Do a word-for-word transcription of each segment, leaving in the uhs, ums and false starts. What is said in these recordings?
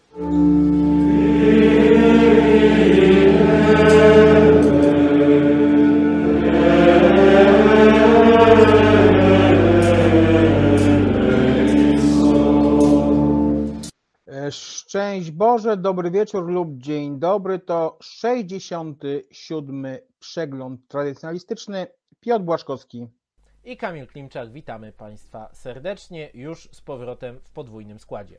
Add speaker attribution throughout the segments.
Speaker 1: Szczęść Boże, dobry wieczór lub dzień dobry. To sześćdziesiąty siódmy przegląd tradycjonalistyczny. Piotr Błaszkowski
Speaker 2: i Kamil Klimczak. Witamy Państwa serdecznie, już z powrotem w podwójnym składzie.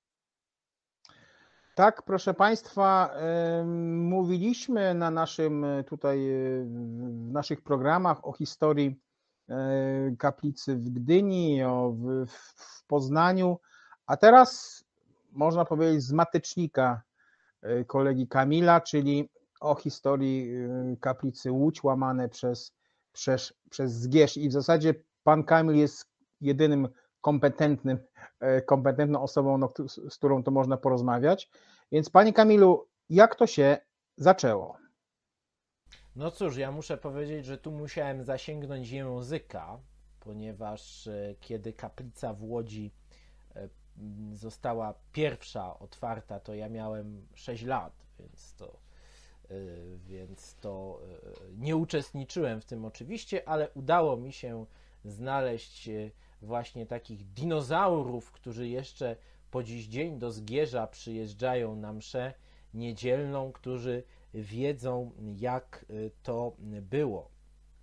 Speaker 1: Tak, proszę Państwa, mówiliśmy na naszym tutaj, w naszych programach o historii kaplicy w Gdyni, o, w, w Poznaniu, a teraz można powiedzieć z matecznika kolegi Kamila, czyli o historii kaplicy Łódź łamane przez, przez, przez Zgierz. I w zasadzie pan Kamil jest jedynym kompetentnym, kompetentną osobą, no, z którą to można porozmawiać. Więc panie Kamilu, jak to się zaczęło?
Speaker 2: No cóż, ja muszę powiedzieć, że tu musiałem zasięgnąć języka, ponieważ kiedy kaplica w Łodzi została pierwsza otwarta, to ja miałem sześć lat, więc to, więc to nie uczestniczyłem w tym oczywiście, ale udało mi się znaleźć właśnie takich dinozaurów, którzy jeszcze po dziś dzień do Zgierza przyjeżdżają na mszę niedzielną, którzy wiedzą, jak to było.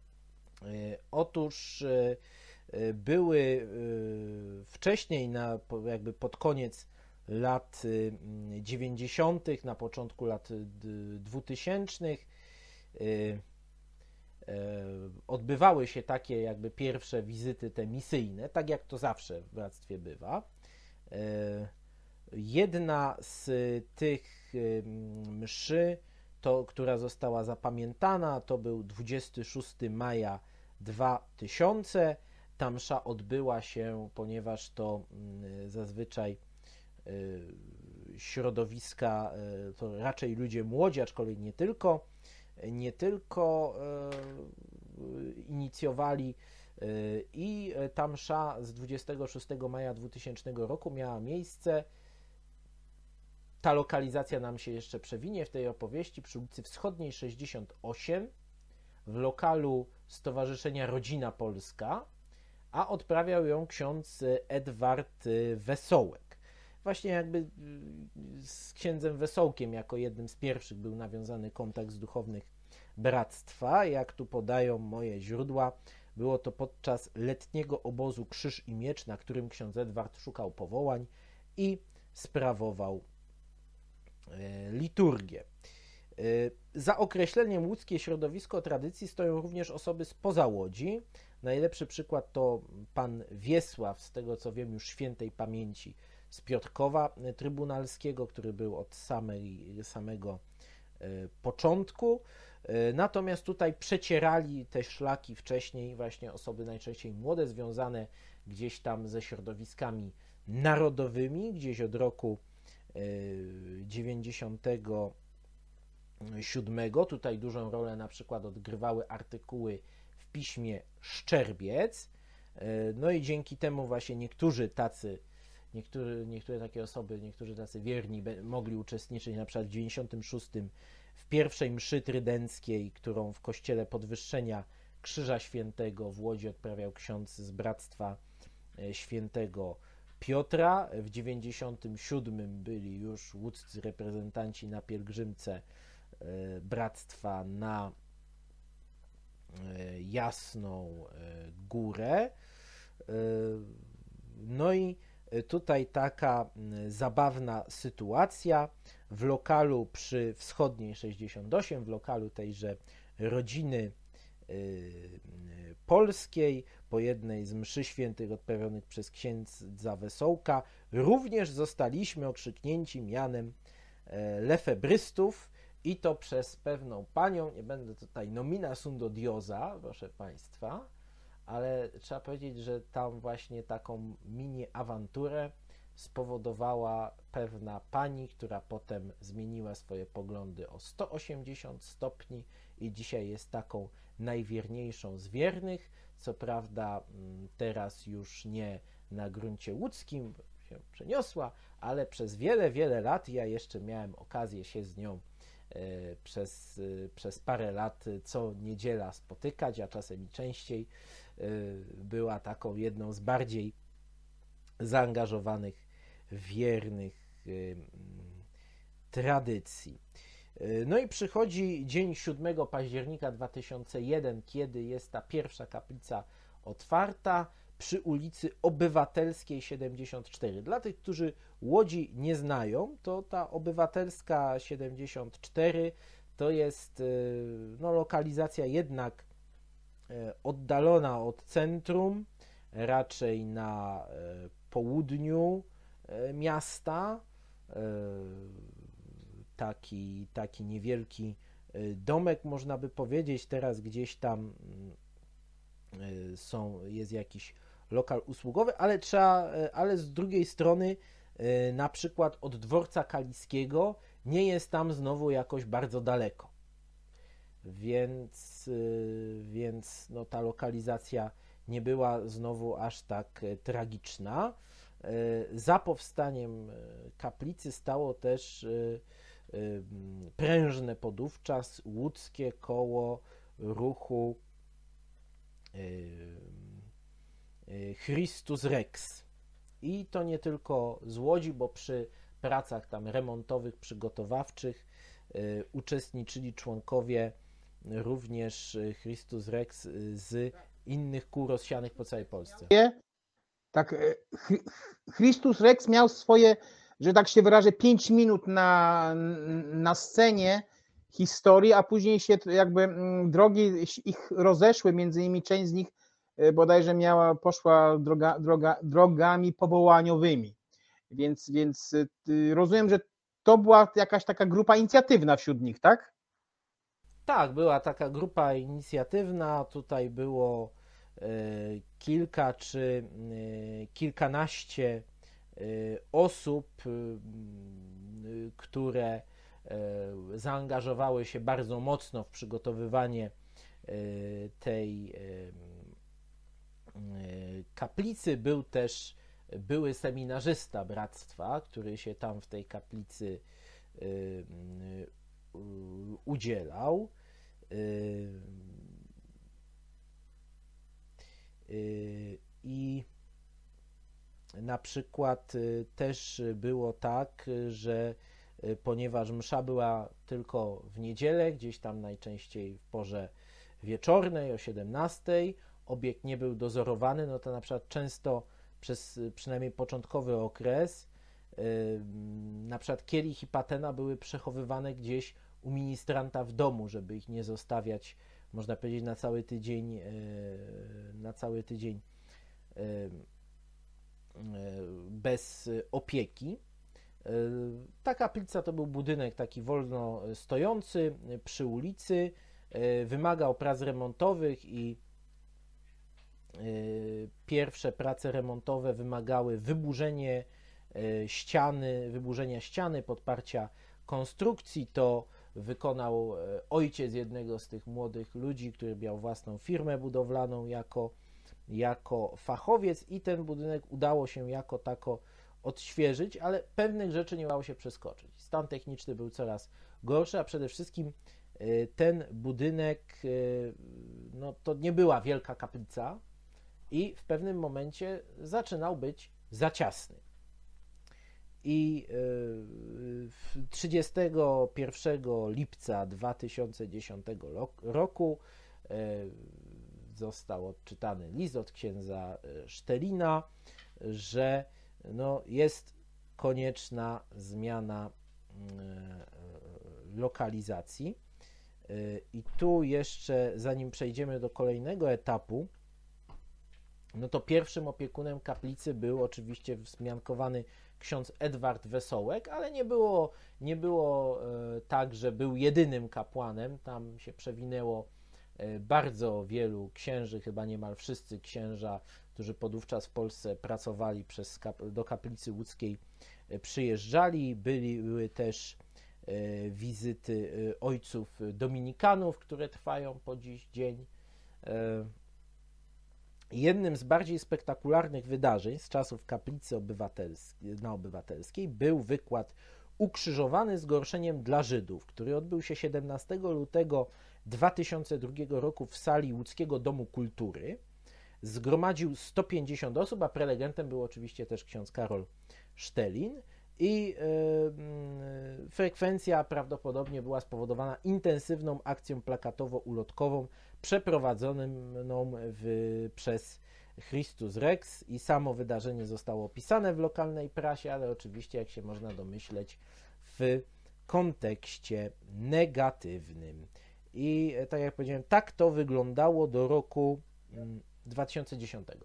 Speaker 2: Otóż były wcześniej, na, jakby pod koniec lat dziewięćdziesiątych, na początku lat dwutysięcznych odbywały się takie jakby pierwsze wizyty te misyjne, tak jak to zawsze w bractwie bywa. Jedna z tych mszy, to, która została zapamiętana, to był dwudziestego szóstego maja dwa tysiące. Ta msza odbyła się, ponieważ to zazwyczaj środowiska, to raczej ludzie młodzi, aczkolwiek nie tylko, nie tylko inicjowali, i ta msza z dwudziestego szóstego maja dwutysięcznego roku miała miejsce. Ta lokalizacja nam się jeszcze przewinie w tej opowieści, przy ulicy Wschodniej sześćdziesiąt osiem, w lokalu Stowarzyszenia Rodzina Polska, a odprawiał ją ksiądz Edward Wesołek. Właśnie jakby z księdzem Wesołkiem jako jednym z pierwszych był nawiązany kontakt z duchownych bractwa. Jak tu podają moje źródła, było to podczas letniego obozu Krzyż i Miecz, na którym ksiądz Edward szukał powołań i sprawował liturgię. Za określeniem łódzkie środowisko tradycji stoją również osoby spoza Łodzi. Najlepszy przykład to pan Wiesław, z tego co wiem już świętej pamięci, z Piotrkowa Trybunalskiego, który był od samej, samego początku. Natomiast tutaj przecierali te szlaki wcześniej właśnie osoby najczęściej młode, związane gdzieś tam ze środowiskami narodowymi, gdzieś od roku dziewięćdziesiątego siódmego. Tutaj dużą rolę na przykład odgrywały artykuły w piśmie Szczerbiec. No i dzięki temu właśnie niektórzy tacy, niektóry, niektóre takie osoby, niektórzy tacy wierni mogli uczestniczyć na przykład w dziewięćdziesiątym szóstym w pierwszej mszy trydenckiej, którą w kościele Podwyższenia Krzyża Świętego w Łodzi odprawiał ksiądz z Bractwa Świętego Piotra. W dziewięćdziesiątym siódmym byli już łódzcy reprezentanci na pielgrzymce Bractwa na Jasną Górę. No i tutaj taka zabawna sytuacja. W lokalu przy Wschodniej sześćdziesiąt osiem, w lokalu tejże Rodziny Polskiej, po jednej z mszy świętych odprawionych przez księdza Wesołka, również zostaliśmy okrzyknięci mianem lefebrystów, i to przez pewną panią. Nie będę tutaj nomina sunt odiosa, proszę Państwa, ale trzeba powiedzieć, że tam właśnie taką mini awanturę spowodowała pewna pani, która potem zmieniła swoje poglądy o sto osiemdziesiąt stopni i dzisiaj jest taką najwierniejszą z wiernych. Co prawda teraz już nie na gruncie łódzkim, się przeniosła, ale przez wiele, wiele lat ja jeszcze miałem okazję się z nią przez, przez parę lat co niedziela spotykać, a czasem i częściej. Była taką jedną z bardziej zaangażowanych, wiernych tradycji. No i przychodzi dzień siódmego października dwa tysiące pierwszego, kiedy jest ta pierwsza kaplica otwarta przy ulicy Obywatelskiej siedemdziesiąt cztery. Dla tych, którzy Łodzi nie znają, to ta Obywatelska siedemdziesiąt cztery to jest no, lokalizacja jednak oddalona od centrum, raczej na południu miasta. Taki, taki niewielki domek, można by powiedzieć, teraz gdzieś tam są, jest jakiś lokal usługowy, ale trzeba, ale z drugiej strony na przykład od dworca kaliskiego nie jest tam znowu jakoś bardzo daleko. Więc, więc no, ta lokalizacja nie była znowu aż tak tragiczna. Za powstaniem kaplicy stało też prężne podówczas łódzkie koło ruchu Christus Rex. I to nie tylko z Łodzi, bo przy pracach tam remontowych, przygotowawczych uczestniczyli członkowie również Christus Rex z innych kół rozsianych po całej Polsce.
Speaker 1: Tak, Christus Rex miał swoje, że tak się wyrażę, pięć minut na, na scenie historii, a później się jakby drogi ich rozeszły, między innymi część z nich bodajże miała, poszła droga, droga, drogami powołaniowymi. Więc, więc rozumiem, że to była jakaś taka grupa inicjatywna wśród nich, tak?
Speaker 2: Tak, była taka grupa inicjatywna, tutaj było kilka czy kilkanaście osób, które zaangażowały się bardzo mocno w przygotowywanie tej kaplicy. Był też były seminarzysta bractwa, który się tam w tej kaplicy udzielał. I na przykład też było tak, że ponieważ msza była tylko w niedzielę, gdzieś tam najczęściej w porze wieczornej o siedemnastej, obiekt nie był dozorowany, no to na przykład często przez przynajmniej początkowy okres na przykład kielich i patena były przechowywane gdzieś u ministranta w domu, żeby ich nie zostawiać, można powiedzieć, na cały tydzień, na cały tydzień bez opieki. Ta kaplica to był budynek taki wolno stojący przy ulicy, wymagał prac remontowych i pierwsze prace remontowe wymagały wyburzenie ściany, wyburzenia ściany, podparcia konstrukcji. To wykonał ojciec jednego z tych młodych ludzi, który miał własną firmę budowlaną jako, jako fachowiec, i ten budynek udało się jako tako odświeżyć, ale pewnych rzeczy nie udało się przeskoczyć. Stan techniczny był coraz gorszy, a przede wszystkim ten budynek, no to nie była wielka kaplica i w pewnym momencie zaczynał być za ciasny. I trzydziestego pierwszego lipca dwa tysiące dziesiątego roku został odczytany list od księdza Sztelina, że no jest konieczna zmiana lokalizacji. I tu jeszcze, zanim przejdziemy do kolejnego etapu, no to pierwszym opiekunem kaplicy był oczywiście wzmiankowany ksiądz Edward Wesołek, ale nie było, nie było tak, że był jedynym kapłanem. Tam się przewinęło bardzo wielu księży, chyba niemal wszyscy księża, którzy podówczas w Polsce pracowali przez, do kaplicy łódzkiej, przyjeżdżali. Byli, były też wizyty ojców dominikanów, które trwają po dziś dzień. Jednym z bardziej spektakularnych wydarzeń z czasów kaplicy obywatelskiej, na Obywatelskiej był wykład Ukrzyżowany zgorszeniem dla Żydów, który odbył się siedemnastego lutego dwa tysiące drugiego roku w sali Łódzkiego Domu Kultury. Zgromadził sto pięćdziesiąt osób, a prelegentem był oczywiście też ksiądz Karol Sztelin i yy, frekwencja prawdopodobnie była spowodowana intensywną akcją plakatowo-ulotkową przeprowadzoną w, przez Christus Rex i samo wydarzenie zostało opisane w lokalnej prasie, ale oczywiście, jak się można domyśleć, w kontekście negatywnym. I tak jak powiedziałem, tak to wyglądało do roku dwa tysiące dziesiątego.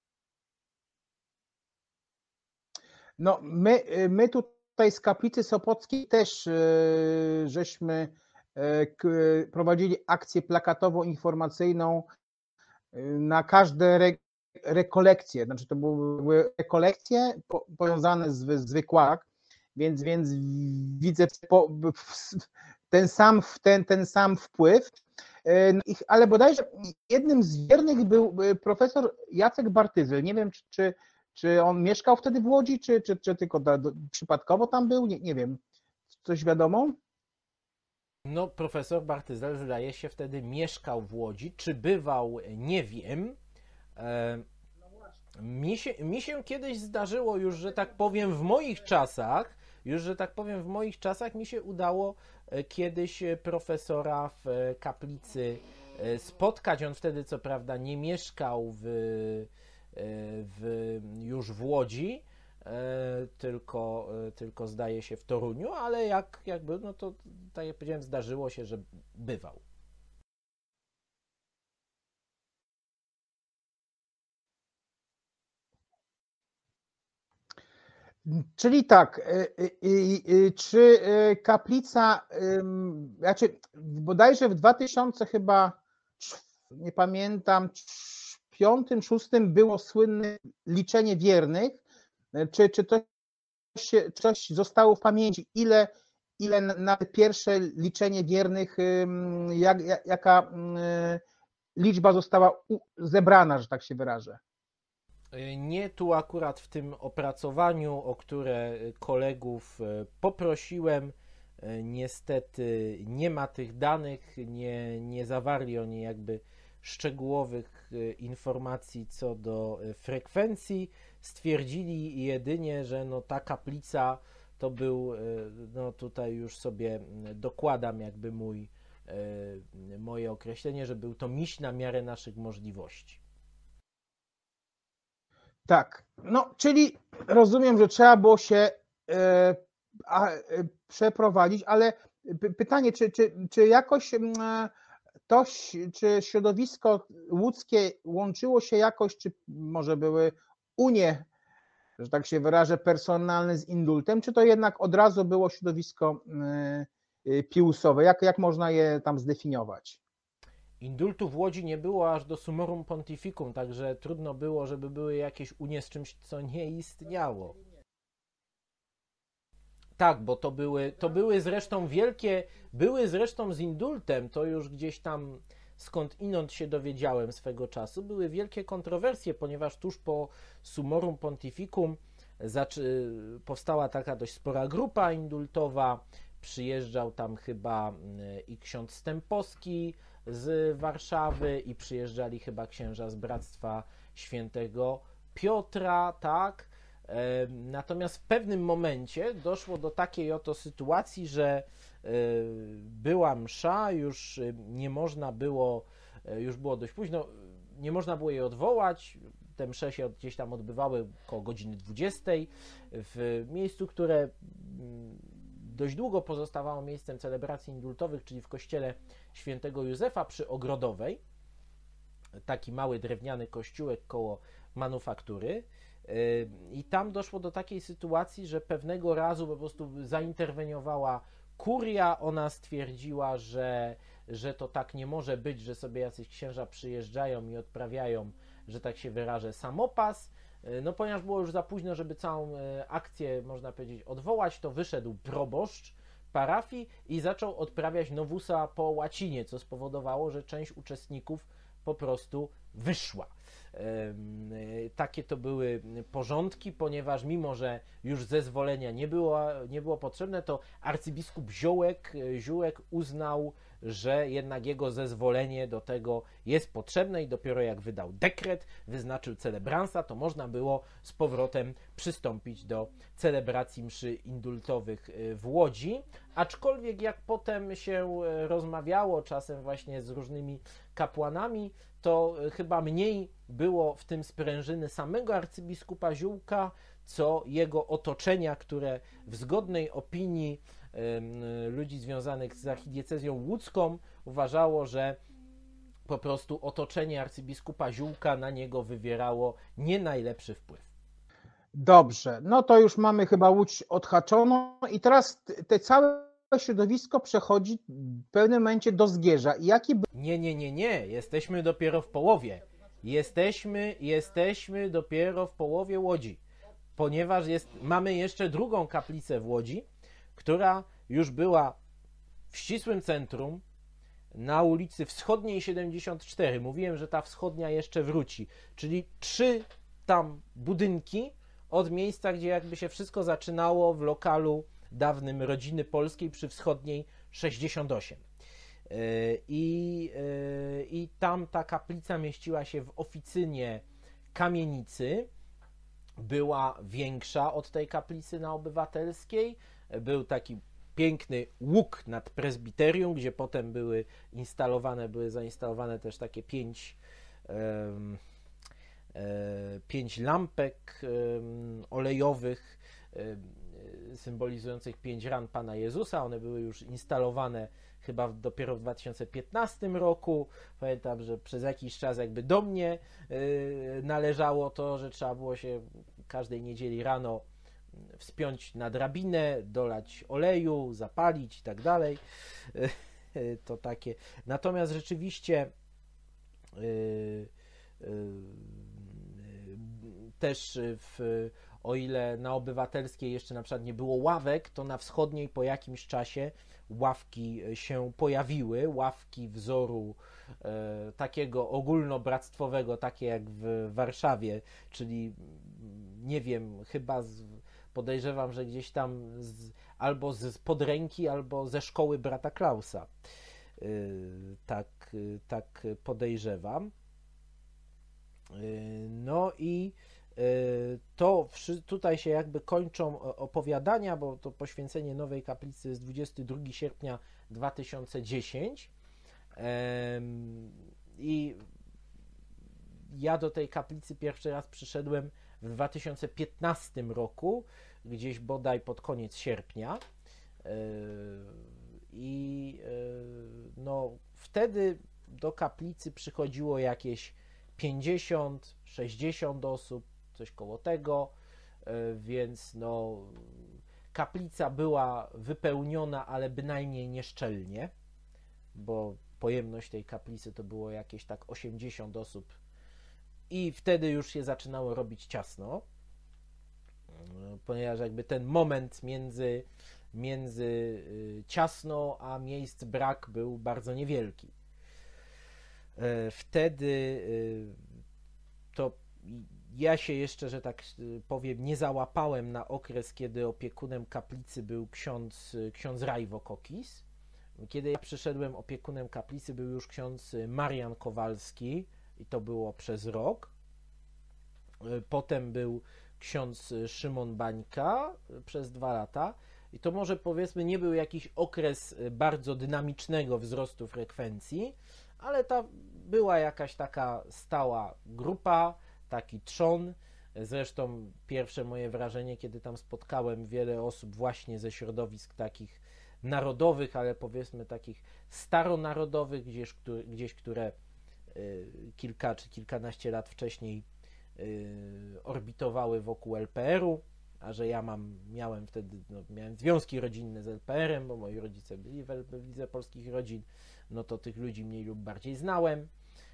Speaker 1: No, my, my tutaj z Kaplicy Sopockiej też yy, żeśmy yy, k, prowadzili akcję plakatowo-informacyjną yy, na każde re, rekolekcje, znaczy to były rekolekcje po, powiązane z, z wykładem, więc, więc widzę po, ten, sam, ten, ten sam wpływ, yy, ale bodajże jednym z wiernych był profesor Jacek Bartyzyl. Nie wiem, czy, czy Czy on mieszkał wtedy w Łodzi, czy, czy, czy tylko do, do, przypadkowo tam był? Nie, nie wiem. Coś wiadomo?
Speaker 2: No, profesor Bartyzel zdaje się wtedy mieszkał w Łodzi. Czy bywał, nie wiem. E, mi, się, mi się kiedyś zdarzyło już, że tak powiem, w moich czasach, już, że tak powiem, w moich czasach mi się udało kiedyś profesora w Kaplicy spotkać. On wtedy, co prawda, nie mieszkał w W, już w Łodzi, e, tylko, e, tylko zdaje się w Toruniu, ale jak, jakby, no to tak jak powiedziałem, zdarzyło się, że bywał.
Speaker 1: Czyli tak, czy kaplica, znaczy bodajże w dwa tysiące chyba, nie pamiętam, piątym, szóstym było słynne liczenie wiernych. Czy, czy to się, coś zostało w pamięci? Ile, ile na pierwsze liczenie wiernych, jak, jaka liczba została zebrana, że tak się wyrażę?
Speaker 2: Nie tu akurat w tym opracowaniu, o które kolegów poprosiłem. Niestety nie ma tych danych, nie, nie zawarli oni jakby szczegółowych informacji co do frekwencji. Stwierdzili jedynie, że no ta kaplica to był, no tutaj już sobie dokładam jakby mój, moje określenie, że był to miś na miarę naszych możliwości.
Speaker 1: Tak, no czyli rozumiem, że trzeba było się e, a, e, przeprowadzić, ale pytanie, czy, czy, czy jakoś e, to, czy środowisko łódzkie łączyło się jakoś, czy może były unie, że tak się wyrażę, personalne z Indultem, czy to jednak od razu było środowisko e, piusowe? Jak, jak można je tam zdefiniować?
Speaker 2: Indultu w Łodzi nie było aż do Summorum Pontificum, także trudno było, żeby były jakieś unie z czymś, co nie istniało. Tak, bo to były, to były zresztą wielkie, były zresztą z Indultem, to już gdzieś tam skąd inąd się dowiedziałem swego czasu, były wielkie kontrowersje, ponieważ tuż po Summorum Pontificum zaczy, powstała taka dość spora grupa indultowa, przyjeżdżał tam chyba i ksiądz Stępowski z Warszawy i przyjeżdżali chyba księża z Bractwa Świętego Piotra, tak? Natomiast w pewnym momencie doszło do takiej oto sytuacji, że była msza, już nie można było, już było dość późno, nie można było jej odwołać. Te msze się gdzieś tam odbywały około godziny dwudziestej w miejscu, które dość długo pozostawało miejscem celebracji indultowych, czyli w kościele Świętego Józefa przy Ogrodowej. Taki mały drewniany kościółek koło manufaktury. I tam doszło do takiej sytuacji, że pewnego razu po prostu zainterweniowała kuria. Ona stwierdziła, że, że to tak nie może być, że sobie jacyś księża przyjeżdżają i odprawiają, że tak się wyrażę, samopas. No ponieważ było już za późno, żeby całą akcję, można powiedzieć, odwołać, to wyszedł proboszcz parafii i zaczął odprawiać nowusa po łacinie, co spowodowało, że część uczestników po prostu wyszła. Takie to były porządki, ponieważ mimo, że już zezwolenia nie było, nie było potrzebne, to arcybiskup Ziołek, Ziółek uznał, że jednak jego zezwolenie do tego jest potrzebne i dopiero jak wydał dekret, wyznaczył celebransa, to można było z powrotem przystąpić do celebracji mszy indultowych w Łodzi. Aczkolwiek jak potem się rozmawiało czasem właśnie z różnymi kapłanami, to chyba mniej było w tym sprężyny samego arcybiskupa Ziółka, co jego otoczenia, które w zgodnej opinii ludzi związanych z archidiecezją łódzką uważało, że po prostu otoczenie arcybiskupa Ziółka na niego wywierało nie najlepszy wpływ.
Speaker 1: Dobrze, no to już mamy chyba Łódź odhaczoną i teraz te całe środowisko przechodzi w pewnym momencie do Zgierza. I jaki był...
Speaker 2: Nie, nie, nie, nie, jesteśmy dopiero w połowie. Jesteśmy, jesteśmy dopiero w połowie Łodzi, ponieważ jest, mamy jeszcze drugą kaplicę w Łodzi, która już była w ścisłym centrum, na ulicy Wschodniej siedemdziesiąt cztery. Mówiłem, że ta wschodnia jeszcze wróci, czyli trzy tam budynki od miejsca, gdzie jakby się wszystko zaczynało w lokalu dawnym Rodziny Polskiej przy Wschodniej sześćdziesiąt osiem. I, i tam ta kaplica mieściła się w oficynie kamienicy, była większa od tej kaplicy na Obywatelskiej, był taki piękny łuk nad prezbiterium, gdzie potem były instalowane, były zainstalowane też takie pięć, um, e, pięć lampek um, olejowych um, symbolizujących pięć ran Pana Jezusa. One były już instalowane chyba dopiero w dwa tysiące piętnastym roku. Pamiętam, że przez jakiś czas jakby do mnie y, należało to, że trzeba było się każdej niedzieli rano wspiąć na drabinę, dolać oleju, zapalić i tak dalej. To takie. Natomiast rzeczywiście y, y, też w, o ile na Obywatelskiej jeszcze na przykład nie było ławek, to na Wschodniej po jakimś czasie ławki się pojawiły, ławki wzoru e, takiego ogólnobractwowego, takie jak w Warszawie, czyli nie wiem, chyba z, podejrzewam, że gdzieś tam z, albo z podręki, albo ze szkoły brata Klausa. E, tak, tak podejrzewam. E, no i to tutaj się jakby kończą opowiadania, bo to poświęcenie nowej kaplicy jest dwudziestego drugiego sierpnia dwa tysiące dziesiątego i ja do tej kaplicy pierwszy raz przyszedłem w dwa tysiące piętnastym roku, gdzieś bodaj pod koniec sierpnia i no wtedy do kaplicy przychodziło jakieś pięćdziesiąt sześćdziesiąt osób, coś koło tego, więc no kaplica była wypełniona, ale bynajmniej nieszczelnie, bo pojemność tej kaplicy to było jakieś tak osiemdziesiąt osób i wtedy już się zaczynało robić ciasno, ponieważ jakby ten moment między, między ciasno a miejsc brak był bardzo niewielki. Wtedy to ja się jeszcze, że tak powiem, nie załapałem na okres, kiedy opiekunem kaplicy był ksiądz, ksiądz Rajwo Kokis. Kiedy ja przyszedłem, opiekunem kaplicy był już ksiądz Marian Kowalski i to było przez rok. Potem był ksiądz Szymon Bańka przez dwa lata i to może powiedzmy nie był jakiś okres bardzo dynamicznego wzrostu frekwencji, ale ta była jakaś taka stała grupa, taki trzon. Zresztą pierwsze moje wrażenie, kiedy tam spotkałem wiele osób właśnie ze środowisk takich narodowych, ale powiedzmy takich staronarodowych, gdzieś, które, gdzieś, które kilka czy kilkanaście lat wcześniej orbitowały wokół L P R u, a że ja mam, miałem wtedy, no, miałem związki rodzinne z L P R em, bo moi rodzice byli w, w Lidze Polskich Rodzin, no to tych ludzi mniej lub bardziej znałem.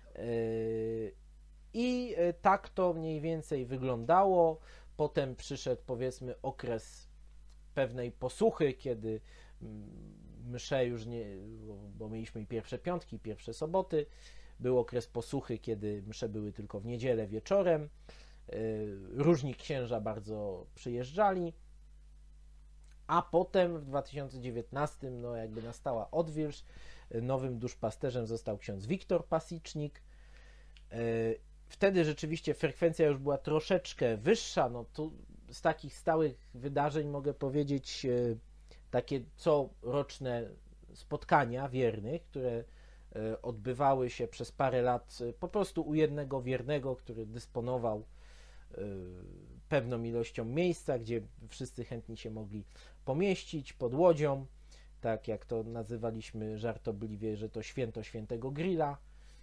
Speaker 2: I tak to mniej więcej wyglądało. Potem przyszedł, powiedzmy, okres pewnej posłuchy, kiedy msze już nie, bo mieliśmy i pierwsze piątki, i pierwsze soboty, był okres posuchy, kiedy msze były tylko w niedzielę wieczorem. Różni księża bardzo przyjeżdżali, a potem w dwa tysiące dziewiętnastym no jakby nastała odwilż. Nowym duszpasterzem został ksiądz Wiktor Pasicznik. Wtedy rzeczywiście frekwencja już była troszeczkę wyższa. No tu z takich stałych wydarzeń mogę powiedzieć takie coroczne spotkania wiernych, które odbywały się przez parę lat po prostu u jednego wiernego, który dysponował pewną ilością miejsca, gdzie wszyscy chętni się mogli pomieścić pod łodzią, tak jak to nazywaliśmy żartobliwie, że to święto świętego grilla.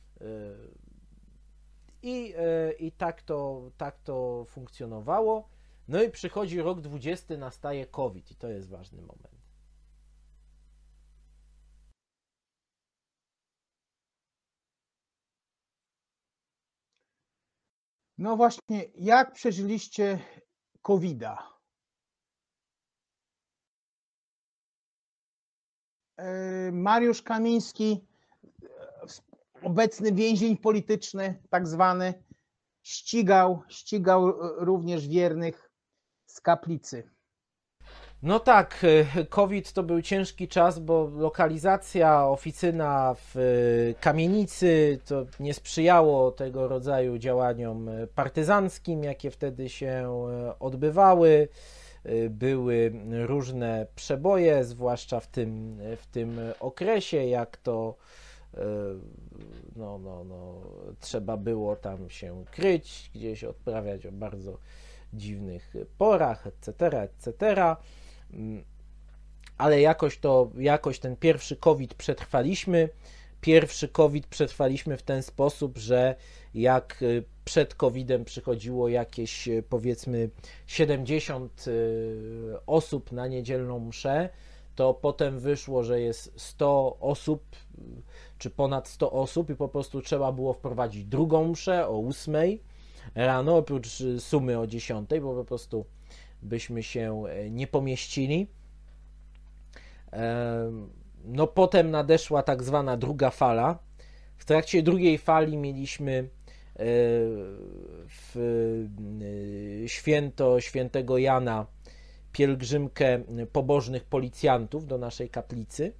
Speaker 2: I, i tak, to, tak to funkcjonowało. No i przychodzi rok dwudziesty, nastaje COVID i to jest ważny moment.
Speaker 1: No właśnie, jak przeżyliście kowida? Mariusz Kamiński, obecny więzień polityczny, tak zwany, ścigał, ścigał również wiernych z kaplicy.
Speaker 2: No tak, COVID to był ciężki czas, bo lokalizacja, oficyna w kamienicy to nie sprzyjało tego rodzaju działaniom partyzanckim, jakie wtedy się odbywały. Były różne przeboje, zwłaszcza w tym, w tym okresie, jak to no, no, no, trzeba było tam się kryć, gdzieś odprawiać o bardzo dziwnych porach, et cetera, et cetera. Ale jakoś to, jakoś ten pierwszy COVID przetrwaliśmy. Pierwszy COVID przetrwaliśmy w ten sposób, że jak przed kowidem przychodziło jakieś powiedzmy siedemdziesiąt osób na niedzielną mszę, to potem wyszło, że jest sto osób, czy ponad sto osób i po prostu trzeba było wprowadzić drugą mszę o ósmej rano, oprócz sumy o dziesiątej, bo po prostu byśmy się nie pomieścili. No potem nadeszła tak zwana druga fala. W trakcie drugiej fali mieliśmy w święto świętego Jana pielgrzymkę pobożnych policjantów do naszej kaplicy,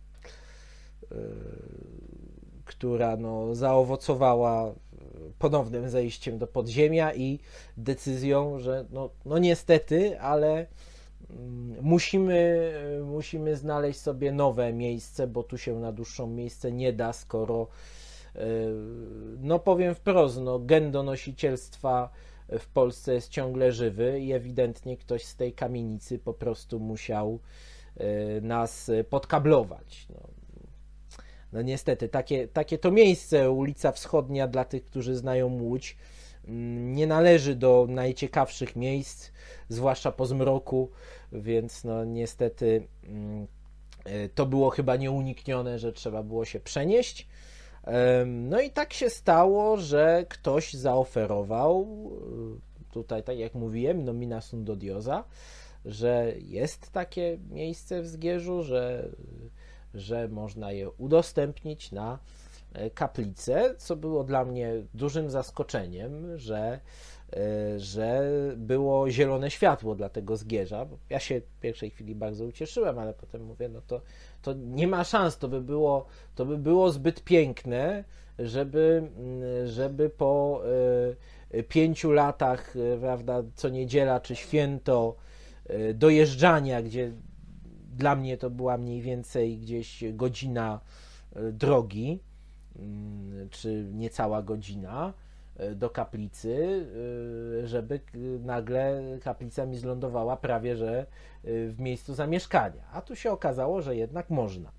Speaker 2: która no, zaowocowała ponownym zejściem do podziemia i decyzją, że no, no niestety, ale musimy, musimy znaleźć sobie nowe miejsce, bo tu się na dłuższą miejsce nie da, skoro no powiem wprost, no, gen donosicielstwa w Polsce jest ciągle żywy i ewidentnie ktoś z tej kamienicy po prostu musiał nas podkablować. No, no niestety, takie, takie to miejsce, ulica Wschodnia, dla tych, którzy znają Łódź, nie należy do najciekawszych miejsc, zwłaszcza po zmroku, więc no niestety to było chyba nieuniknione, że trzeba było się przenieść. No i tak się stało, że ktoś zaoferował, tutaj tak jak mówiłem, nomina sunt odiosa, że jest takie miejsce w Zgierzu, że, że można je udostępnić na kaplicę, co było dla mnie dużym zaskoczeniem, że, że było zielone światło dla tego Zgierza. Ja się w pierwszej chwili bardzo ucieszyłem, ale potem mówię, no to, to nie ma szans, to by było, to by było zbyt piękne, żeby, żeby po pięciu latach, prawda, co niedziela czy święto dojeżdżania, gdzie dla mnie to była mniej więcej gdzieś godzina drogi, czy niecała godzina do kaplicy, żeby nagle kaplica mi zlądowała prawie że w miejscu zamieszkania. A tu się okazało, że jednak można.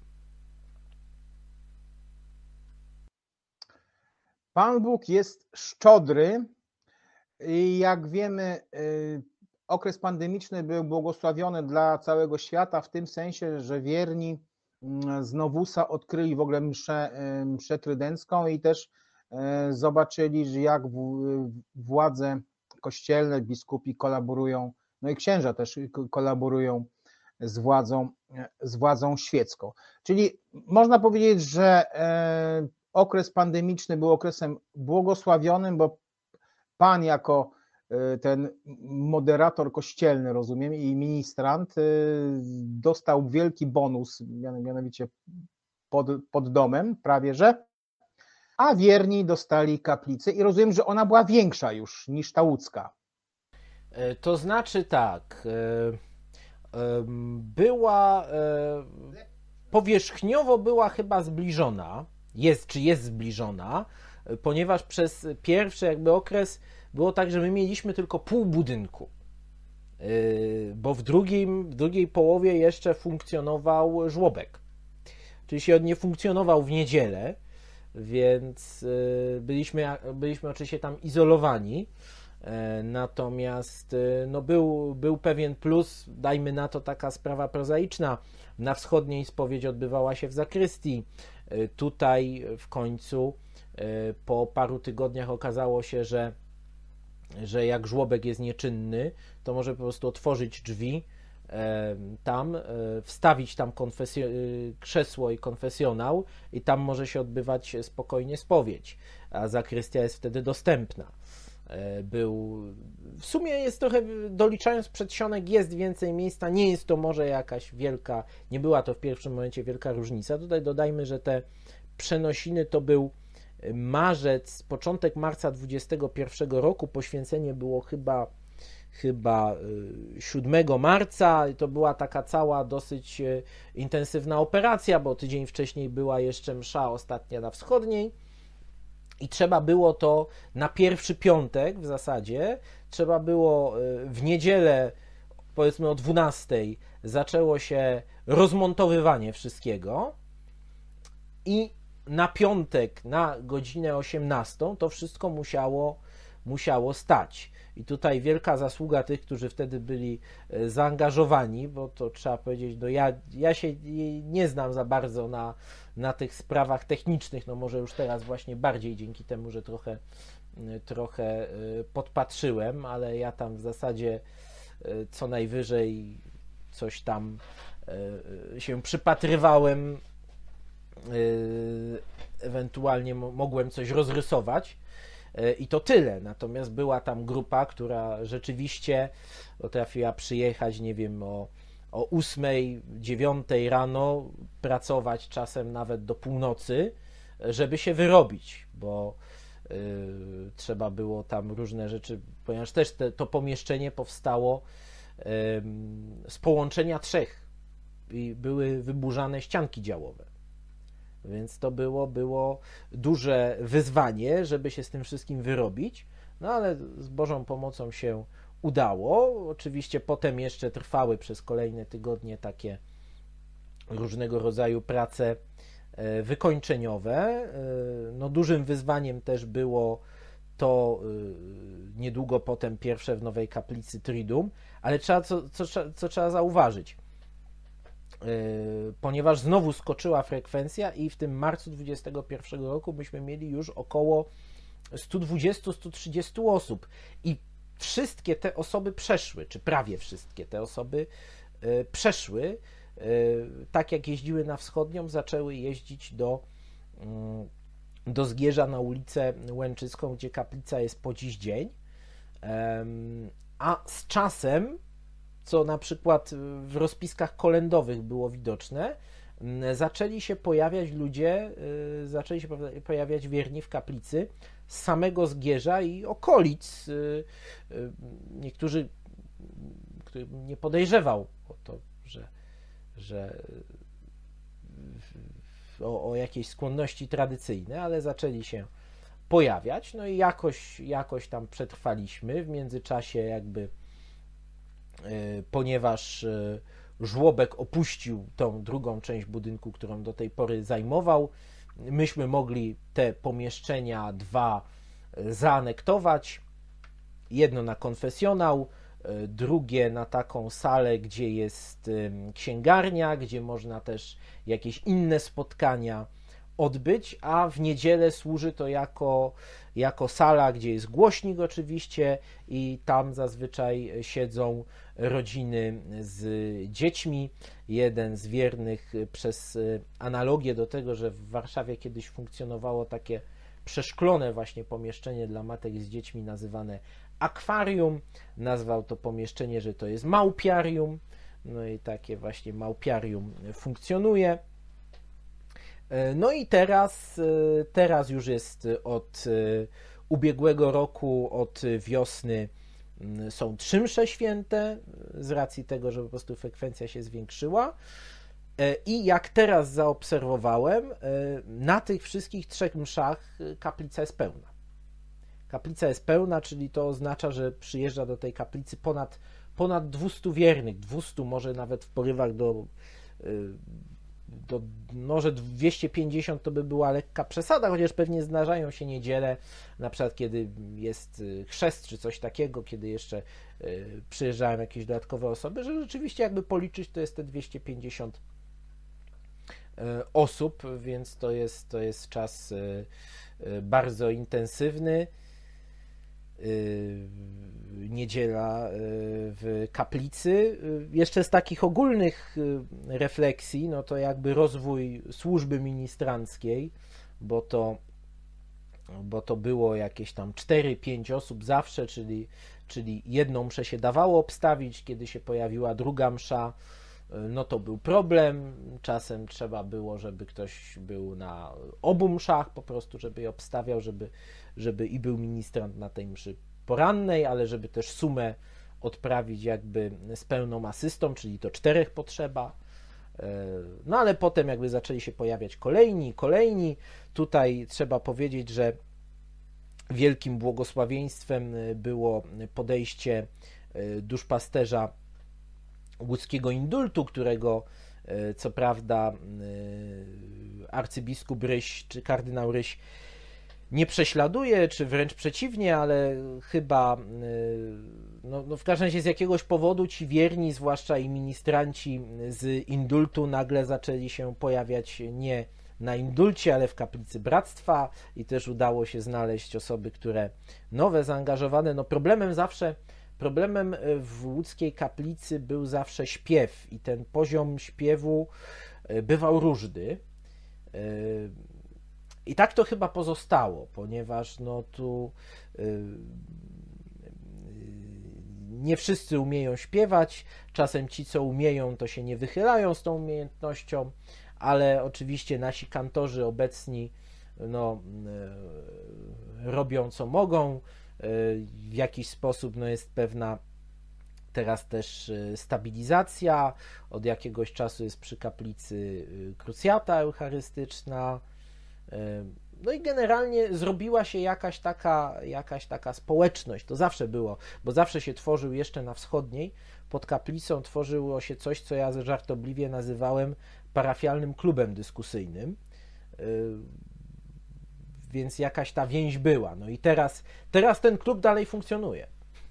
Speaker 1: Pan Bóg jest szczodry i jak wiemy, okres pandemiczny był błogosławiony dla całego świata w tym sensie, że wierni z Nowusa odkryli w ogóle mszę, mszę trydencką i też zobaczyli, że jak władze kościelne, biskupi kolaborują, no i księża też kolaborują z władzą, z władzą świecką. Czyli można powiedzieć, że okres pandemiczny był okresem błogosławionym, bo Pan jako ten moderator kościelny, rozumiem, i ministrant dostał wielki bonus, mianowicie pod, pod domem prawie że, a wierni dostali kaplicę i rozumiem, że ona była większa już niż ta łódzka.
Speaker 2: To znaczy tak, była, powierzchniowo była chyba zbliżona, jest czy jest zbliżona, ponieważ przez pierwszy jakby okres było tak, że my mieliśmy tylko pół budynku, bo w, drugim, w drugiej połowie jeszcze funkcjonował żłobek. Czyli się on nie funkcjonował w niedzielę, więc byliśmy, byliśmy oczywiście tam izolowani. Natomiast no był, był pewien plus, dajmy na to taka sprawa prozaiczna. Na wschodniej spowiedź odbywała się w zakrystii. Tutaj w końcu po paru tygodniach okazało się, że, że jak żłobek jest nieczynny, to może po prostu otworzyć drzwi tam, wstawić tam konfesjo- krzesło i konfesjonał i tam może się odbywać spokojnie spowiedź, a zakrystia jest wtedy dostępna. Był, w sumie jest trochę, doliczając przedsionek, jest więcej miejsca, nie jest to może jakaś wielka, nie była to w pierwszym momencie wielka różnica. Tutaj dodajmy, że te przenosiny to był marzec, początek marca dwudziestego pierwszego roku, poświęcenie było chyba chyba siódmego marca, to była taka cała dosyć intensywna operacja, bo tydzień wcześniej była jeszcze msza ostatnia na wschodniej i trzeba było to na pierwszy piątek w zasadzie, trzeba było w niedzielę, powiedzmy o dwunastej zaczęło się rozmontowywanie wszystkiego i na piątek na godzinę osiemnastą to wszystko musiało, musiało stać. I tutaj wielka zasługa tych, którzy wtedy byli zaangażowani, bo to trzeba powiedzieć, no ja, ja się nie znam za bardzo na, na tych sprawach technicznych, no może już teraz właśnie bardziej dzięki temu, że trochę, trochę podpatrzyłem, ale ja tam w zasadzie co najwyżej coś tam się przypatrywałem, ewentualnie mogłem coś rozrysować. I to tyle. Natomiast była tam grupa, która rzeczywiście potrafiła przyjechać, nie wiem, o, o ósmej, dziewiątej rano, pracować czasem nawet do północy, żeby się wyrobić, bo y, trzeba było tam różne rzeczy, ponieważ też te, to pomieszczenie powstało y, z połączenia trzech i były wyburzane ścianki działowe. Więc to było, było duże wyzwanie, żeby się z tym wszystkim wyrobić, no ale z Bożą pomocą się udało. Oczywiście potem jeszcze trwały przez kolejne tygodnie takie różnego rodzaju prace wykończeniowe. No, dużym wyzwaniem też było to niedługo potem pierwsze w nowej kaplicy Triduum, ale trzeba, co, co, co trzeba zauważyć, ponieważ znowu skoczyła frekwencja i w tym marcu dwudziestego pierwszego roku myśmy mieli już około sto dwadzieścia do stu trzydziestu osób i wszystkie te osoby przeszły, czy prawie wszystkie te osoby przeszły, tak jak jeździły na wschodnią, zaczęły jeździć do, do Zgierza na ulicę Łęczyską, gdzie kaplica jest po dziś dzień, a z czasem, co na przykład w rozpiskach kolędowych było widoczne, zaczęli się pojawiać ludzie, zaczęli się pojawiać wierni w kaplicy z samego Zgierza i okolic. Niektórzy, których nie podejrzewał o to, że, że o, o jakieś skłonności tradycyjne, ale zaczęli się pojawiać, no i jakoś, jakoś tam przetrwaliśmy. W międzyczasie jakby ponieważ żłobek opuścił tą drugą część budynku, którą do tej pory zajmował, myśmy mogli te pomieszczenia dwa zaanektować. Jedno na konfesjonał, drugie na taką salę, gdzie jest księgarnia, gdzie można też jakieś inne spotkania odbyć, a w niedzielę służy to jako, jako sala, gdzie jest głośnik oczywiście i tam zazwyczaj siedzą rodziny z dziećmi. Jeden z wiernych, przez analogię do tego, że w Warszawie kiedyś funkcjonowało takie przeszklone właśnie pomieszczenie dla matek z dziećmi nazywane akwarium, nazwał to pomieszczenie, że to jest małpiarium, no i takie właśnie małpiarium funkcjonuje. No i teraz, teraz już jest od ubiegłego roku, od wiosny są trzy msze święte, z racji tego, że po prostu frekwencja się zwiększyła. I jak teraz zaobserwowałem, na tych wszystkich trzech mszach kaplica jest pełna. Kaplica jest pełna, czyli to oznacza, że przyjeżdża do tej kaplicy ponad, ponad dwieście wiernych, dwieście, może nawet w porywach do, do może dwieście pięćdziesiąt to by była lekka przesada, chociaż pewnie zdarzają się niedziele, na przykład kiedy jest chrzest czy coś takiego, kiedy jeszcze przyjeżdżają jakieś dodatkowe osoby, że rzeczywiście jakby policzyć, to jest te dwieście pięćdziesiąt osób, więc to jest, to jest czas bardzo intensywny. Niedziela w kaplicy. Jeszcze z takich ogólnych refleksji, no to jakby rozwój służby ministranckiej, bo to, bo to było jakieś tam cztery pięć osób zawsze, czyli, czyli jedną mszę się dawało obstawić, kiedy się pojawiła druga msza, no to był problem, czasem trzeba było, żeby ktoś był na obu mszach, po prostu, żeby je obstawiał, żeby, żeby i był ministrant na tej mszy porannej, ale żeby też sumę odprawić jakby z pełną asystą, czyli to czterech potrzeba. No ale potem jakby zaczęli się pojawiać kolejni, kolejni. Tutaj trzeba powiedzieć, że wielkim błogosławieństwem było podejście duszpasterza łódzkiego indultu, którego co prawda arcybiskup Ryś czy kardynał Ryś nie prześladuje, czy wręcz przeciwnie, ale chyba no, no w każdym razie z jakiegoś powodu ci wierni, zwłaszcza i ministranci z indultu, nagle zaczęli się pojawiać nie na indulcie, ale w kaplicy bractwa i też udało się znaleźć osoby, które nowe, zaangażowane. No problemem zawsze Problemem w łódzkiej kaplicy był zawsze śpiew i ten poziom śpiewu bywał różny. I tak to chyba pozostało, ponieważ no tu nie wszyscy umieją śpiewać, czasem ci, co umieją, to się nie wychylają z tą umiejętnością, ale oczywiście nasi kantorzy obecni no, robią co mogą. W jakiś sposób no, jest pewna teraz też stabilizacja, od jakiegoś czasu jest przy kaplicy krucjata eucharystyczna, no i generalnie zrobiła się jakaś taka, jakaś taka społeczność, to zawsze było, bo zawsze się tworzył jeszcze na wschodniej, pod kaplicą tworzyło się coś, co ja żartobliwie nazywałem parafialnym klubem dyskusyjnym, więc jakaś ta więź była. No i teraz, teraz ten klub dalej funkcjonuje.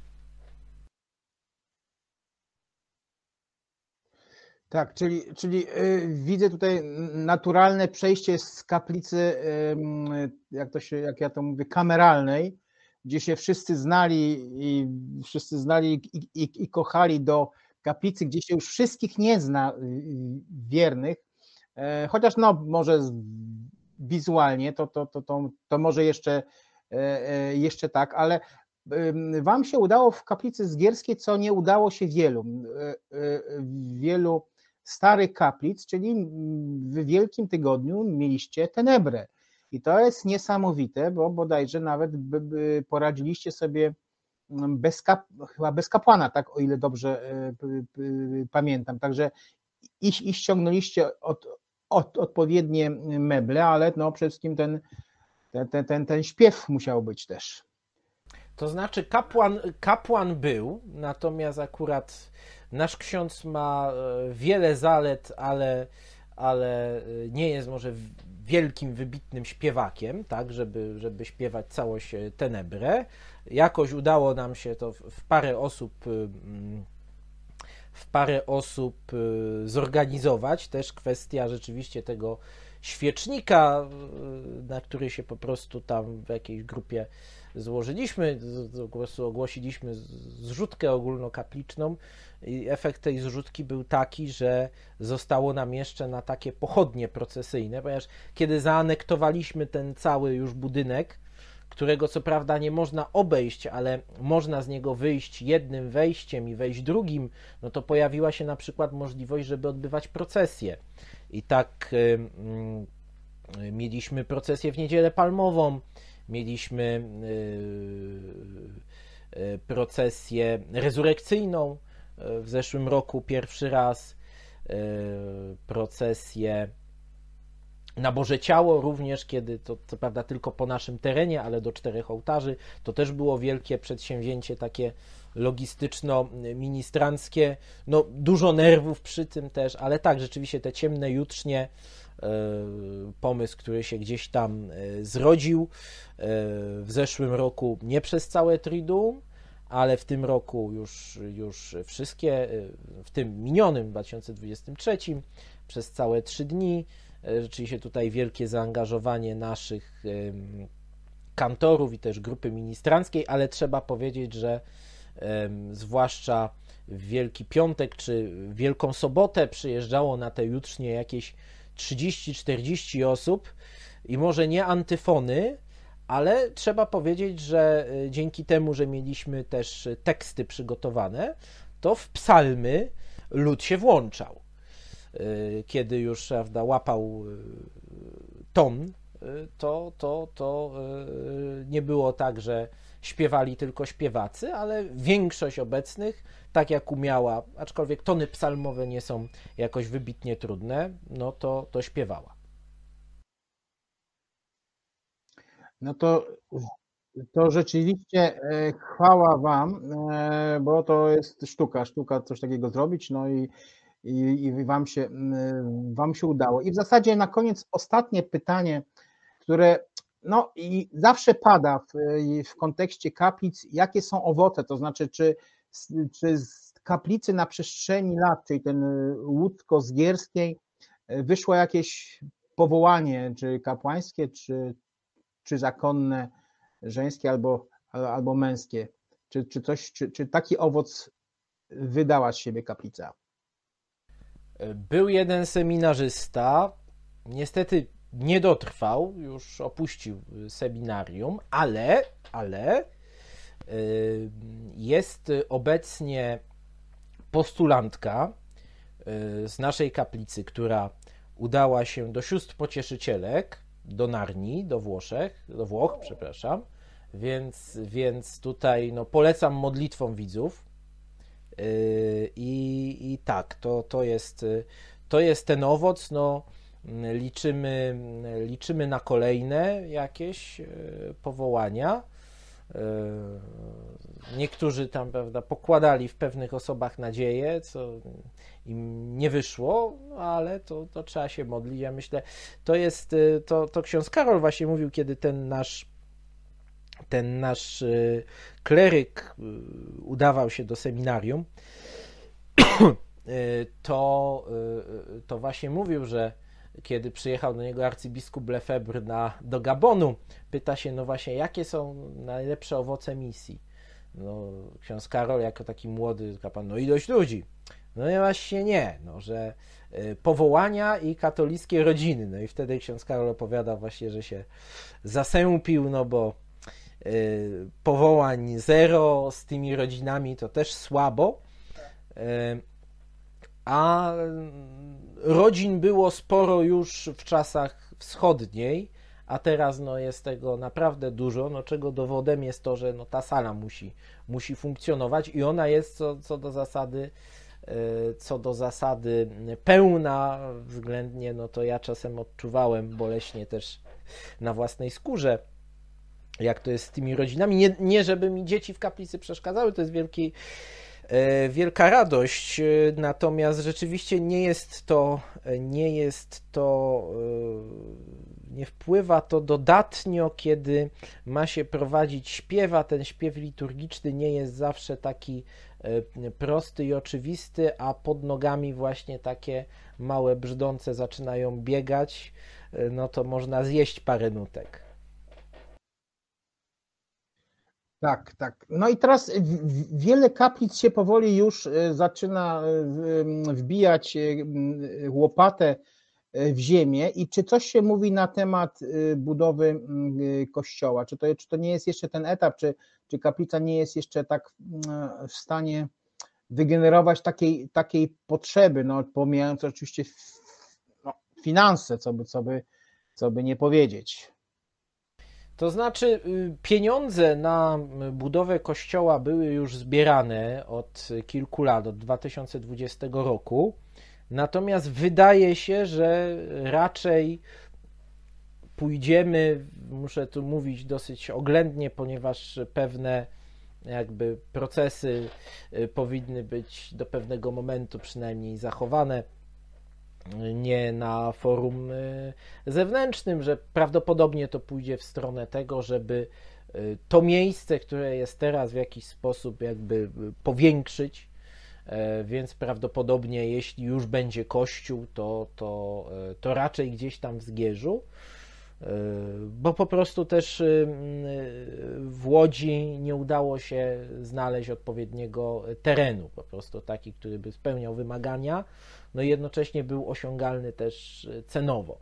Speaker 1: Tak, czyli, czyli y, widzę tutaj naturalne przejście z kaplicy, y, jak to się, jak ja to mówię, kameralnej, gdzie się wszyscy znali i wszyscy znali i, i, i kochali, do kaplicy, gdzie się już wszystkich nie zna, y, wiernych, y, chociaż no może wizualnie to, to, to, to, to może jeszcze, y, jeszcze tak, ale wam się udało w kaplicy zgierskiej, co nie udało się wielu, wielu starych kaplic, czyli w Wielkim Tygodniu mieliście tenebrę. I to jest niesamowite, bo bodajże nawet poradziliście sobie bez, kap, chyba bez kapłana, tak, o ile dobrze pamiętam. Także i, i ściągnęliście od, od, odpowiednie meble, ale no przede wszystkim ten, ten, ten, ten śpiew musiał być też.
Speaker 2: To znaczy kapłan, kapłan był, natomiast akurat nasz ksiądz ma wiele zalet, ale, ale nie jest może wielkim, wybitnym śpiewakiem, tak, żeby, żeby śpiewać całość tenebrę. Jakoś udało nam się to w parę osób w parę osób zorganizować. Też kwestia rzeczywiście tego świecznika, na który się po prostu tam w jakiejś grupie złożyliśmy, po prostu ogłosiliśmy zrzutkę ogólnokapliczną i efekt tej zrzutki był taki, że zostało nam jeszcze na takie pochodnie procesyjne, ponieważ kiedy zaanektowaliśmy ten cały już budynek, którego co prawda nie można obejść, ale można z niego wyjść jednym wejściem i wejść drugim, no to pojawiła się na przykład możliwość, żeby odbywać procesję. I tak y, y, mieliśmy procesję w Niedzielę Palmową, mieliśmy y, y, procesję rezurekcyjną w zeszłym roku pierwszy raz, y, procesję na Boże Ciało również, kiedy to co prawda tylko po naszym terenie, ale do czterech ołtarzy. To też było wielkie przedsięwzięcie takie logistyczno-ministranckie. No dużo nerwów przy tym też, ale tak, rzeczywiście te ciemne jutrznie, pomysł, który się gdzieś tam zrodził w zeszłym roku nie przez całe Triduum, ale w tym roku już, już wszystkie, w tym minionym dwa tysiące dwudziestym trzecim przez całe trzy dni. Rzeczywiście tutaj wielkie zaangażowanie naszych kantorów i też grupy ministranckiej, ale trzeba powiedzieć, że zwłaszcza w Wielki Piątek czy Wielką Sobotę przyjeżdżało na te jutrznie jakieś trzydzieści czterdzieści osób i może nie antyfony, ale trzeba powiedzieć, że dzięki temu, że mieliśmy też teksty przygotowane, to w psalmy lud się włączał. Kiedy już, prawda, łapał ton, to, to, to nie było tak, że śpiewali tylko śpiewacy, ale większość obecnych, tak jak umiała, aczkolwiek tony psalmowe nie są jakoś wybitnie trudne, no to, to śpiewała.
Speaker 1: No to, to rzeczywiście chwała Wam, bo to jest sztuka, sztuka coś takiego zrobić, no i I, i wam, się, wam się udało. I w zasadzie na koniec ostatnie pytanie, które no, i zawsze pada w, w kontekście kaplic, jakie są owoce, to znaczy czy, czy z kaplicy na przestrzeni lat, czyli ten łódzko-zgierskiej, wyszło jakieś powołanie, czy kapłańskie, czy, czy zakonne, żeńskie albo, albo męskie, czy, czy, coś, czy, czy taki owoc wydała z siebie kaplica?
Speaker 2: Był jeden seminarzysta, niestety nie dotrwał, już opuścił seminarium, ale, ale jest obecnie postulantka z naszej kaplicy, która udała się do sióstr pocieszycielek, do Narni, do Włoszech, do Włoch, przepraszam, więc, więc tutaj no, polecam modlitwom widzów. I, i tak, to, to, jest, to jest ten owoc, no, liczymy, liczymy na kolejne jakieś powołania. Niektórzy tam, prawda, pokładali w pewnych osobach nadzieję, co im nie wyszło, no, ale to, to trzeba się modlić. Ja myślę, to jest, to, to ksiądz Karol właśnie mówił, kiedy ten nasz ten nasz kleryk udawał się do seminarium, to, to właśnie mówił, że kiedy przyjechał do niego arcybiskup Lefebvre na, do Gabonu, pyta się, no właśnie, jakie są najlepsze owoce misji? No, ksiądz Karol jako taki młody kapłan, no ilość ludzi. No i właśnie nie, no, że powołania i katolickie rodziny. No i wtedy ksiądz Karol opowiada właśnie, że się zasępił, no bo powołań zero, z tymi rodzinami to też słabo, a rodzin było sporo już w czasach wschodniej, a teraz no, jest tego naprawdę dużo, no, czego dowodem jest to, że no, ta sala musi, musi funkcjonować i ona jest co, co do zasady co do zasady pełna względnie, no to ja czasem odczuwałem boleśnie też na własnej skórze, jak to jest z tymi rodzinami. Nie, nie żeby mi dzieci w kaplicy przeszkadzały, to jest wielki, wielka radość, natomiast rzeczywiście nie jest to, nie jest to, nie wpływa to dodatnio, kiedy ma się prowadzić śpiew, a ten śpiew liturgiczny nie jest zawsze taki prosty i oczywisty, a pod nogami właśnie takie małe brzdące zaczynają biegać, no to można zjeść parę nutek.
Speaker 1: Tak, tak. No i teraz wiele kaplic się powoli już zaczyna wbijać łopatę w ziemię. I czy coś się mówi na temat budowy kościoła? Czy to, czy to nie jest jeszcze ten etap, czy, czy kaplica nie jest jeszcze tak w stanie wygenerować takiej, takiej potrzeby, no pomijając oczywiście no, finanse, co by, co by, co by nie powiedzieć.
Speaker 2: To znaczy, pieniądze na budowę kościoła były już zbierane od kilku lat, od dwa tysiące dwudziestego roku. Natomiast wydaje się, że raczej pójdziemy, muszę tu mówić dosyć oględnie, ponieważ pewne jakby procesy powinny być do pewnego momentu przynajmniej zachowane, nie na forum zewnętrznym, że prawdopodobnie to pójdzie w stronę tego, żeby to miejsce, które jest teraz, w jakiś sposób jakby powiększyć, więc prawdopodobnie jeśli już będzie kościół, to, to, to raczej gdzieś tam w Zgierzu, bo po prostu też w Łodzi nie udało się znaleźć odpowiedniego terenu, po prostu taki, który by spełniał wymagania, no i jednocześnie był osiągalny też cenowo,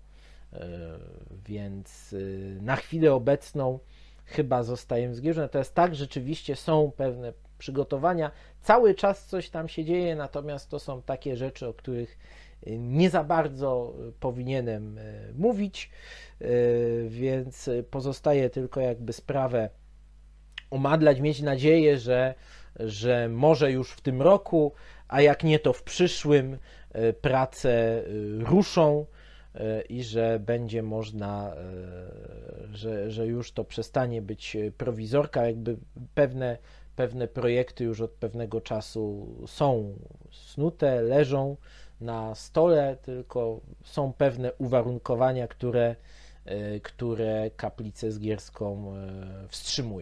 Speaker 2: więc na chwilę obecną chyba zostajemy w Zgierzu. Natomiast tak, rzeczywiście są pewne przygotowania, cały czas coś tam się dzieje, natomiast to są takie rzeczy, o których nie za bardzo powinienem mówić, więc pozostaje tylko jakby sprawę omadlać, mieć nadzieję, że, że może już w tym roku, a jak nie to w przyszłym, prace ruszą i że będzie można, że, że już to przestanie być prowizorka, jakby pewne, pewne projekty już od pewnego czasu są snute, leżą na stole, tylko są pewne uwarunkowania, które, które kaplicę zgierską wstrzymują.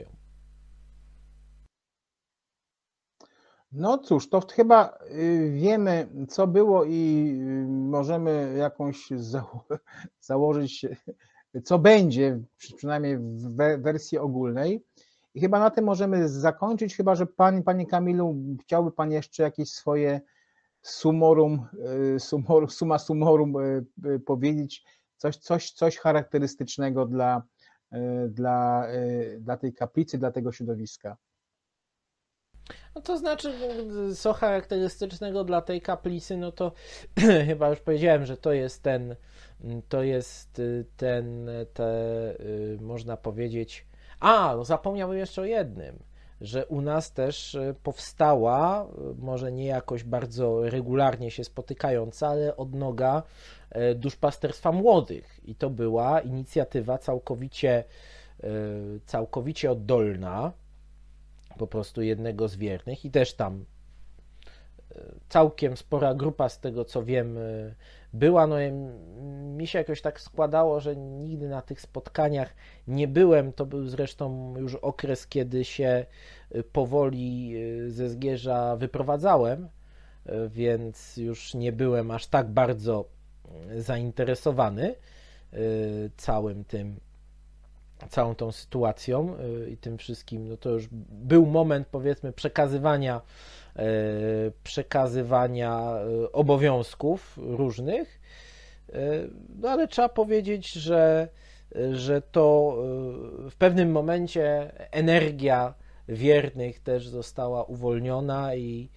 Speaker 1: No cóż, to chyba wiemy, co było i możemy jakąś założyć, co będzie, przynajmniej w wersji ogólnej. I chyba na tym możemy zakończyć, chyba że pan, panie Kamilu, chciałby pan jeszcze jakieś swoje sumorum, sumorum summa summorum powiedzieć, coś, coś, coś charakterystycznego dla, dla, dla tej kaplicy, dla tego środowiska.
Speaker 2: No to znaczy, co charakterystycznego dla tej kaplicy, no to chyba już powiedziałem, że to jest ten, to jest ten, te, można powiedzieć, a, no zapomniałbym jeszcze o jednym, że u nas też powstała, może nie jakoś bardzo regularnie się spotykająca, ale odnoga duszpasterstwa młodych i to była inicjatywa całkowicie, całkowicie oddolna, po prostu jednego z wiernych i też tam całkiem spora grupa, z tego co wiem, była. No mi się jakoś tak składało, że nigdy na tych spotkaniach nie byłem. To był zresztą już okres, kiedy się powoli ze Zgierza wyprowadzałem, więc już nie byłem aż tak bardzo zainteresowany całym tym całą tą sytuacją i tym wszystkim, no to już był moment, powiedzmy, przekazywania przekazywania obowiązków różnych, no ale trzeba powiedzieć, że, że to w pewnym momencie energia wiernych też została uwolniona i,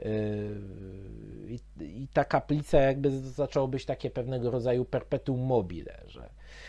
Speaker 2: i, i ta kaplica jakby zaczęło być takie pewnego rodzaju perpetuum mobile, że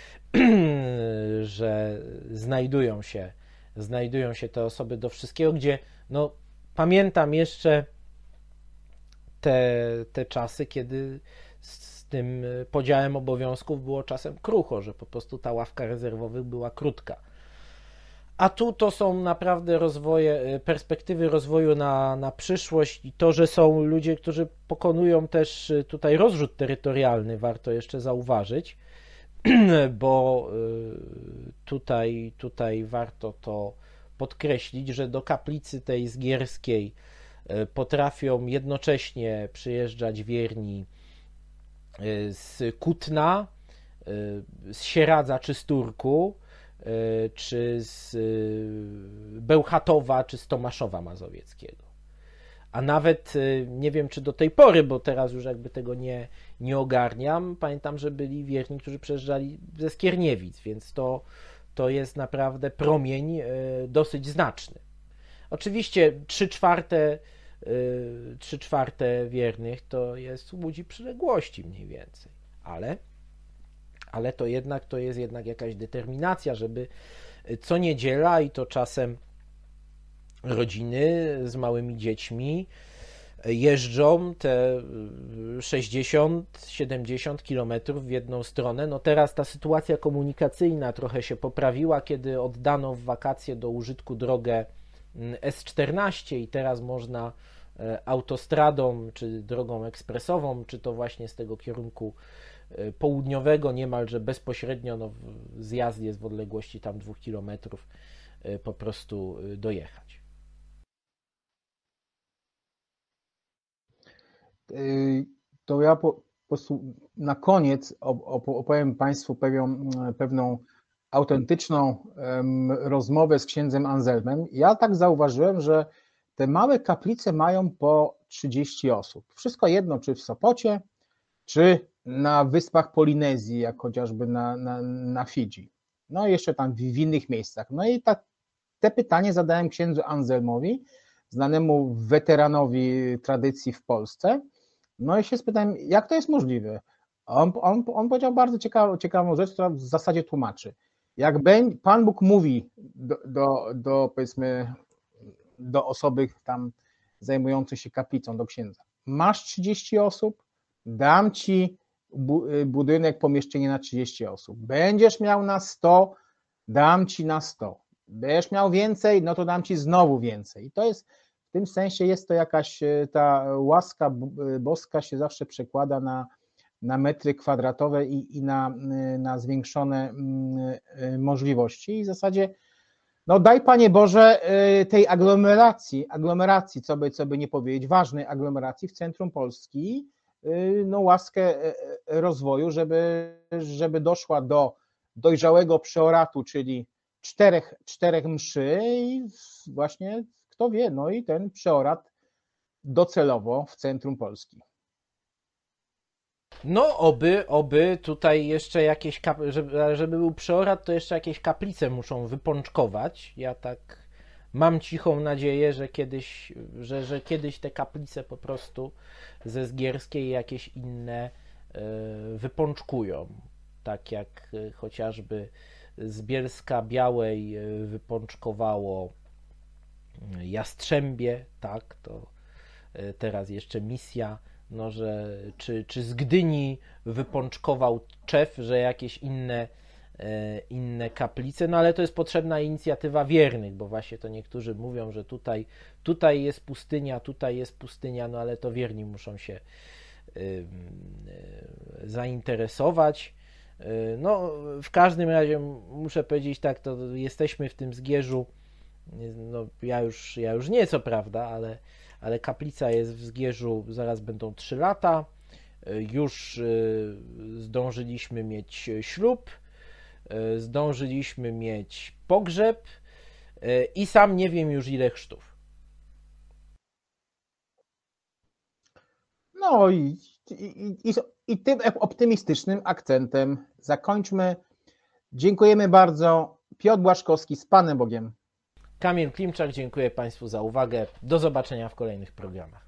Speaker 2: że znajdują się, znajdują się te osoby do wszystkiego, gdzie no pamiętam jeszcze te, te czasy, kiedy z tym podziałem obowiązków było czasem krucho, że po prostu ta ławka rezerwowych była krótka. A tu to są naprawdę rozwoje, perspektywy rozwoju na, na przyszłość i to, że są ludzie, którzy pokonują też tutaj rozrzut terytorialny, warto jeszcze zauważyć, bo tutaj, tutaj warto to podkreślić, że do kaplicy tej zgierskiej potrafią jednocześnie przyjeżdżać wierni z Kutna, z Sieradza czy z Turku, czy z Bełchatowa, czy z Tomaszowa Mazowieckiego. A nawet nie wiem, czy do tej pory, bo teraz już jakby tego nie, nie ogarniam, pamiętam, że byli wierni, którzy przyjeżdżali ze Skierniewic, więc to, to jest naprawdę promień dosyć znaczny. Oczywiście trzy czwarte, trzy czwarte wiernych to jest Łódź i przyległości mniej więcej, ale, ale to jednak to jest jednak jakaś determinacja, żeby co niedziela i to czasem rodziny z małymi dziećmi jeżdżą te sześćdziesiąt siedemdziesiąt kilometrów w jedną stronę. No teraz ta sytuacja komunikacyjna trochę się poprawiła, kiedy oddano w wakacje do użytku drogę S czternaście i teraz można autostradą, czy drogą ekspresową, czy to właśnie z tego kierunku południowego, niemalże bezpośrednio, no, zjazd jest w odległości tam dwóch kilometrów, po prostu dojechać.
Speaker 1: To ja po, po prostu na koniec opowiem Państwu pewną, pewną autentyczną um, rozmowę z księdzem Anselmem. Ja tak zauważyłem, że te małe kaplice mają po trzydzieści osób. Wszystko jedno, czy w Sopocie, czy na wyspach Polinezji, jak chociażby na, na, na Fidżi. No i jeszcze tam w, w innych miejscach. No i ta, te pytanie zadałem księdzu Anselmowi, znanemu weteranowi tradycji w Polsce. No i się spytałem, jak to jest możliwe? On, on, on powiedział bardzo ciekawą, ciekawą rzecz, która w zasadzie tłumaczy. Jak Pan Bóg mówi do, do, do, powiedzmy, do osoby tam zajmującej się kaplicą, do księdza, masz trzydzieści osób, dam ci budynek, pomieszczenie na trzydzieści osób. Będziesz miał na sto, dam ci na sto. Będziesz miał więcej, no to dam ci znowu więcej. I to jest, w tym sensie jest to jakaś, ta łaska boska się zawsze przekłada na, na metry kwadratowe i, i na, na zwiększone możliwości. I w zasadzie, no daj Panie Boże tej aglomeracji, aglomeracji, co by, co by nie powiedzieć, ważnej aglomeracji w centrum Polski, no łaskę rozwoju, żeby, żeby doszła do dojrzałego przeoratu, czyli czterech, czterech mszy i właśnie kto wie, no i ten przeorat docelowo w centrum Polski.
Speaker 2: No oby, oby tutaj jeszcze jakieś, żeby, żeby był przeorat, to jeszcze jakieś kaplice muszą wypączkować. Ja tak mam cichą nadzieję, że kiedyś, że, że kiedyś te kaplice po prostu ze Zgierskiej jakieś inne wypączkują. Tak jak chociażby z Bielska Białej wypączkowało Jastrzębie, tak, to teraz jeszcze misja, no, że czy, czy z Gdyni wypączkował Czew, że jakieś inne, inne kaplice, no ale to jest potrzebna inicjatywa wiernych, bo właśnie to niektórzy mówią, że tutaj, tutaj jest pustynia, tutaj jest pustynia, no ale to wierni muszą się zainteresować. No, w każdym razie muszę powiedzieć tak, to jesteśmy w tym Zgierzu, no ja już, ja już nie, co prawda, ale, ale kaplica jest w Zgierzu, zaraz będą trzy lata, już zdążyliśmy mieć ślub, zdążyliśmy mieć pogrzeb i sam nie wiem już ile chrztów.
Speaker 1: No i, i, i, i tym optymistycznym akcentem zakończmy. Dziękujemy bardzo. Piotr Błaszkowski, z Panem Bogiem.
Speaker 2: Kamil Klimczak, dziękuję Państwu za uwagę. Do zobaczenia w kolejnych programach.